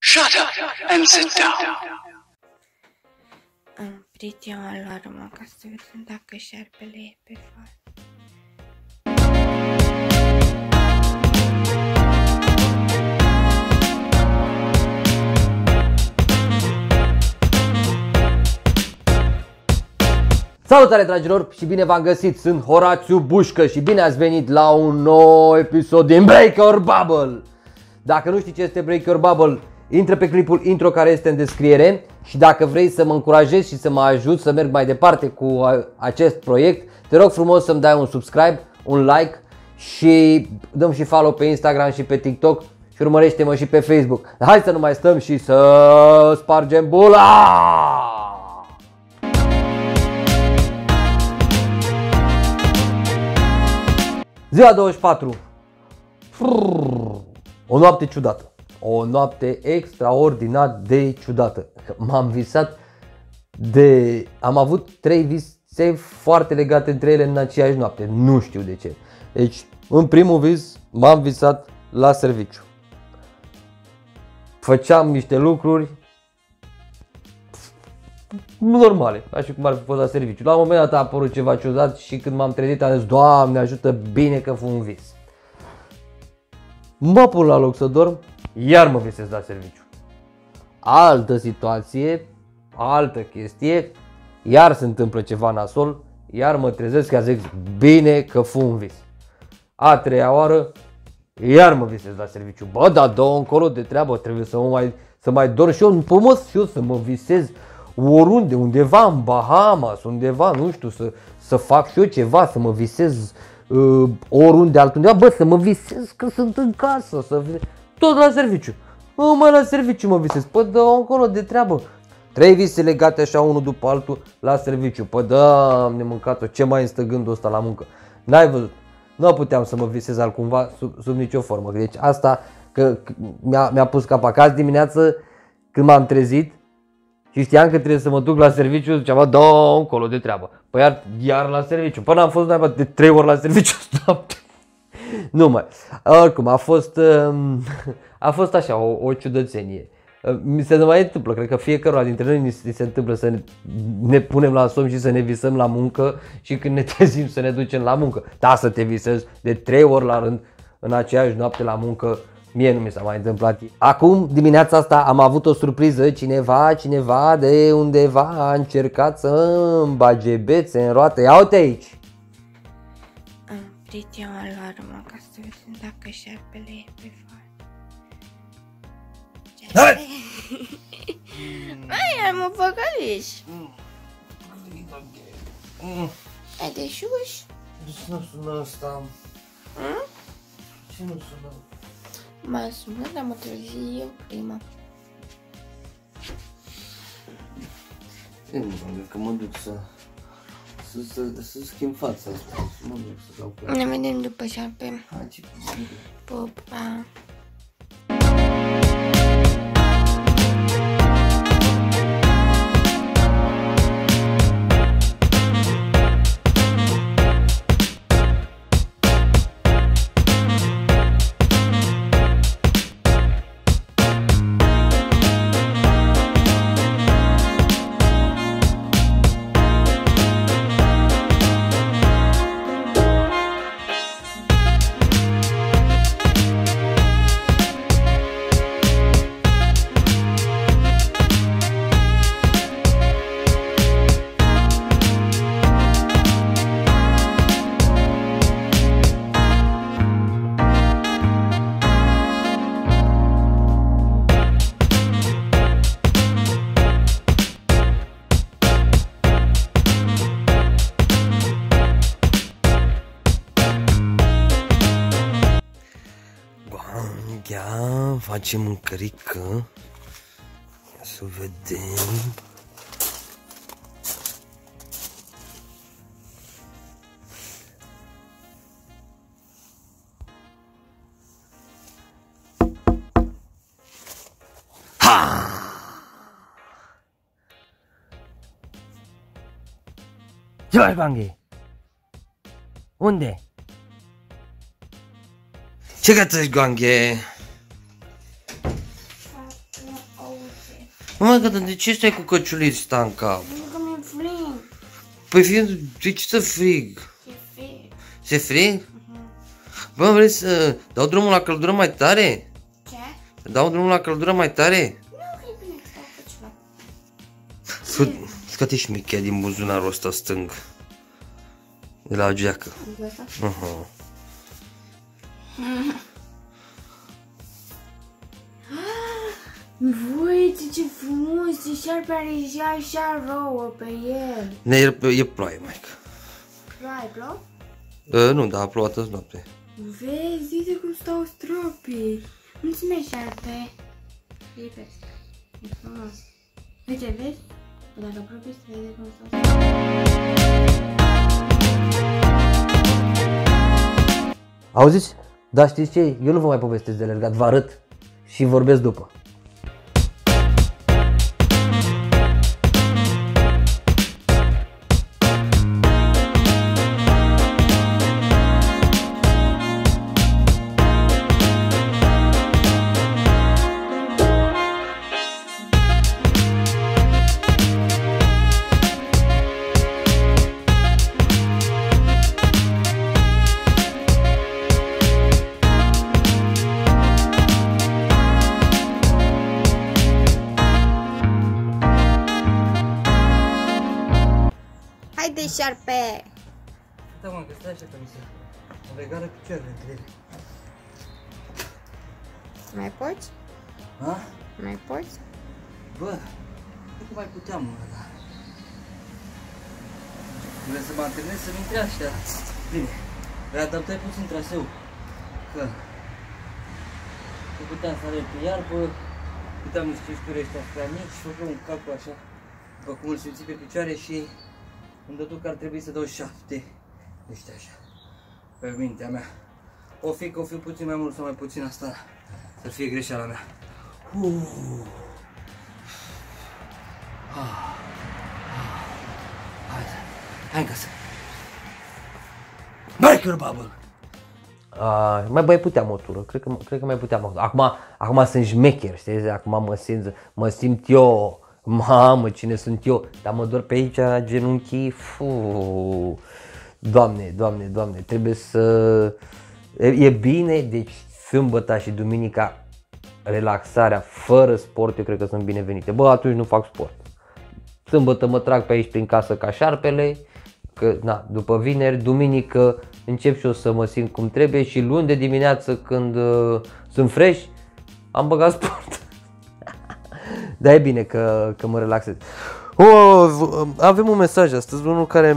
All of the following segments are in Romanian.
Shut up and sit down. Am oprit eu alarma ca să vedem dacă șarpele e pe fal. Salutare dragilor și bine v-am găsit, sunt Horațiu Bușcă și bine ați venit la un nou episod din Break Your Bubble. Dacă nu știi ce este Break Your Bubble, intră pe clipul intro care este în descriere și dacă vrei să mă încurajezi și să mă ajut să merg mai departe cu acest proiect, te rog frumos să-mi dai un subscribe, un like și dăm și follow pe Instagram și pe TikTok și urmărește-mă și pe Facebook. Hai să nu mai stăm și să spargem bula! Ziua 24. O noapte ciudată. O noapte extraordinar de ciudată. M-am visat de... Am avut 3 vise foarte legate între ele în aceeași noapte. Nu știu de ce. Deci, în primul vis, m-am visat la serviciu. Făceam niște lucruri normale, așa cum ar fi fost la serviciu. La un moment dat a apărut ceva ciudat și când m-am trezit am zis, Doamne ajută, bine că fu un vis. Mă pun la loc să dorm, iar mă visez la serviciu. Altă situație, altă chestie, iar se întâmplă ceva nasol, iar mă trezesc că zic, bine că fu un vis. A treia oară, iar mă visez la serviciu. Bă, dar dă-o încolo de treabă, trebuie să mai dorm și eu în pământ și eu să mă visez oriunde, undeva în Bahamas, undeva, nu știu, să fac și eu ceva, să mă visez oriunde altundeva, bă, să mă visez că sunt în casă, tot la serviciu. Numai la serviciu mă visez, pă, dă-o încolo de treabă. 3 vise legate așa unul după altul la serviciu, pă, Doamne mâncat-o, ce mai îmi stă gândul ăsta la muncă. N-ai văzut, nu puteam să mă visez altcumva sub nicio formă, deci asta că mi-a pus capac. Azi dimineață când m-am trezit și știam că trebuie să mă duc la serviciu, ziceam, bă, dă-o încolo de treabă. Păi iar la serviciu, până am fost naiba de 3 ori la serviciu. Nu mai, oricum a fost așa o ciudățenie. Mi se mai întâmplă, cred că fiecare dintre noi ni se întâmplă să ne punem la somn și să ne visăm la muncă și când ne trezim să ne ducem la muncă. Da, să te visezi de 3 ori la rând în aceeași noapte la muncă, mie nu mi s-a mai întâmplat. Acum, dimineața asta, am avut o surpriză, cineva de undeva a încercat să îmi bage bețe în roată. Ia uite aici! Am oprit eu alarma ca să vedem dacă șarpele e pe fal. Mai am o păcăliș. Ai de șuși? Nu sună asta. Ce nu sună? M-a sunat, dar mă trezi eu prima. Nu cred că mă duc să schimb fața asta. Mă duc să dau pe. Ne vedem după șarpe. Hai, ce Pupa. Ia, facem mâncărică. Să vedem. Ha! Ce faci, Banghi? Unde? Ce gătești, Ganghe? Mă, că de ce stai cu căciuliți ăsta în cap? Pentru că mi-e frig. Păi fie, de ce să frig? E frig. Se frig? Bă, vrei să dau drumul la căldură mai tare? Ce? Dau drumul la căldură mai tare? Nu, că e bine că stau cu ceva. Scoate și michea din buzunarul ăsta stâng. De la geacă. Cu asta? Voi, ce frumos, ce șarpe are și așa rouă pe el. Ne, e ploaie, maică. Ploaie, plouă? Nu, dar a plouat azi noapte. Vezi, uite cum stau stropii. Mulțumesc, șarpe. Lipesc. E frumos. Uite, vezi? Dacă apropii să vede cum stau stropii. Auziți? Da, știți ce? Eu nu vă mai povestesc de alergat, vă arăt și vorbesc după. Haide, șarpe! Da, mă, că stai așa că mi se legară picioarele între ele. Mai poți? Ha? Mai poți? Bă, cred că mai puteam, mă, da. Vreau să mă antrenez să-mi intre așa. Bine, readaptai puțin traseu. Că puteam să alerg pe iarbă, puteam niște șturi ăștia prea mici și făceam un calcul așa, după cum îl simți pe picioare și îmi dădu că ar trebui să dau 7. Ăștia așa, pe mintea mea. O fi că o fi puțin mai mult sau mai puțin, asta să fie greșeala mea. Hai în casă. Biker Bubble! Mai puteam o tură, cred că mai puteam. Acum sunt șmecher, știi? Acum mă simt eu, mamă, cine sunt eu, dar mă dor pe aici genunchii, Doamne, trebuie să... E bine, deci sâmbăta și duminica, relaxarea fără sport, eu cred că sunt binevenite. Bă, atunci nu fac sport. Sâmbătă mă trag pe aici prin casă ca șarpele, că, na, după vineri, duminică încep și eu să mă simt cum trebuie și luni de dimineață când sunt fresh, am băgat sport. Dar e bine că mă relaxez. Avem un mesaj astăzi, unul care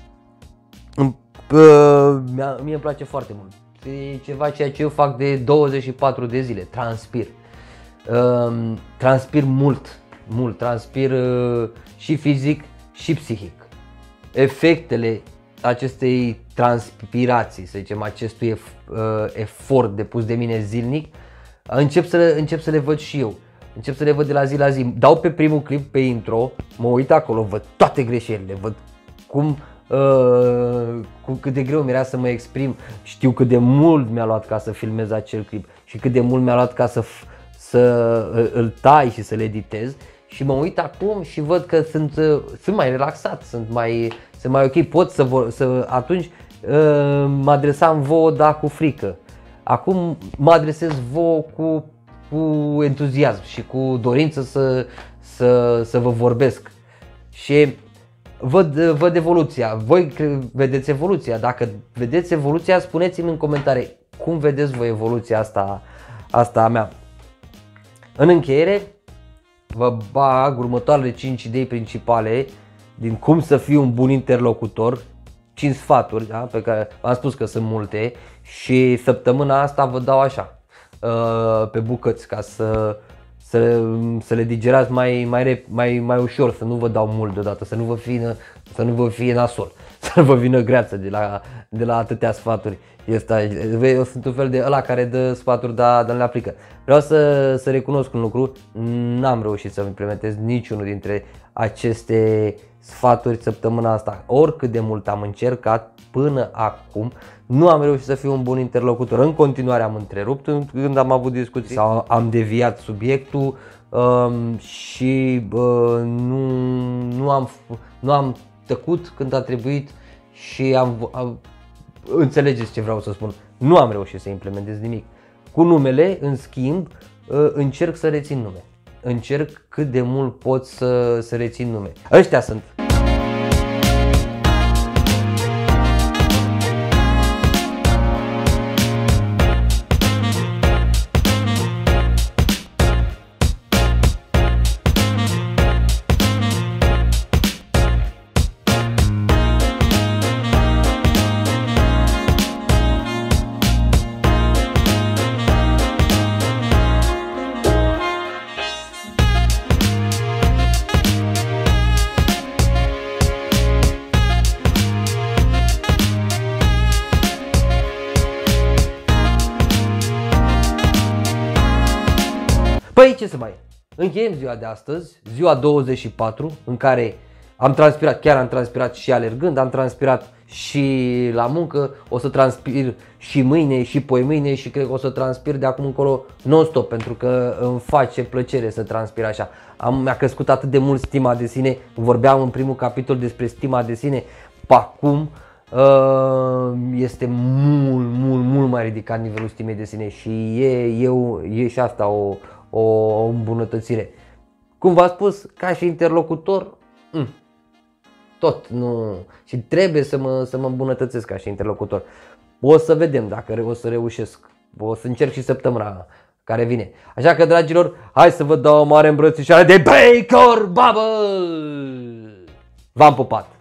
mie îmi place foarte mult. E ceva ceea ce eu fac de 24 de zile, transpir. Transpir mult, transpir și fizic și psihic. Efectele acestei transpirații, să zicem, acestui efort depus de mine zilnic, încep să le văd și eu. Încep să le văd de la zi la zi. Dau pe primul clip, pe intro, mă uit acolo, văd toate greșelile, văd cât de greu mi-era să mă exprim. Știu cât de mult mi-a luat ca să filmez acel clip și cât de mult mi-a luat ca să îl tai și să-l editez. Și mă uit acum și văd că sunt mai relaxat, sunt mai ok, pot atunci mă adresam vouă, dar cu frică. Acum mă adresez vouă cu entuziasm și cu dorință să vă vorbesc. Și văd evoluția. Voi vedeți evoluția. Dacă vedeți evoluția, spuneți-mi în comentarii cum vedeți voi evoluția asta a mea. În încheiere, vă bag următoarele 5 idei principale din cum să fiu un bun interlocutor, 5 sfaturi, da? Pe care am spus că sunt multe și săptămâna asta vă dau așa, pe bucăți, ca să le digerați mai ușor, să nu vă dau mult deodată, să nu vă fie nasol, să să vă vină greață de la atâtea sfaturi. Eu sunt un fel de ăla care dă sfaturi, dar nu le aplică. Vreau să recunosc un lucru, n-am reușit să implementez niciunul dintre aceste sfaturi săptămâna asta. Oricât de mult am încercat până acum, nu am reușit să fiu un bun interlocutor. În continuare am întrerupt când am avut discuții sau am deviat subiectul și nu am tăcut când a trebuit și înțelegeți ce vreau să spun. Nu am reușit să implementez nimic. Cu numele, în schimb, încerc să rețin nume. Încerc cât de mult pot să rețin nume. Ăștia sunt. Păi ce să mai încheiem ziua de astăzi, ziua 24, în care am transpirat și alergând, am transpirat și la muncă, o să transpir și mâine și poimâine și cred că o să transpir de acum încolo non-stop, pentru că îmi face plăcere să transpir așa. Mi-a crescut atât de mult stima de sine, vorbeam în primul capitol despre stima de sine, pe acum este mult mai ridicat nivelul stimei de sine și e și asta o îmbunătățire. Cum v-am spus, ca și interlocutor, tot nu. Și trebuie să mă îmbunătățesc ca și interlocutor. O să vedem dacă o să reușesc. O să încerc și săptămâna care vine. Așa că, dragilor, hai să vă dau o mare îmbrățișare de Baker Bubble! V-am pupat!